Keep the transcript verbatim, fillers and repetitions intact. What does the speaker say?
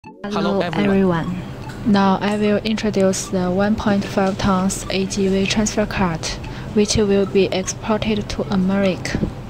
Hello, Hello everyone. everyone. Now I will introduce the one point five tons A G V transfer cart, which will be exported to America.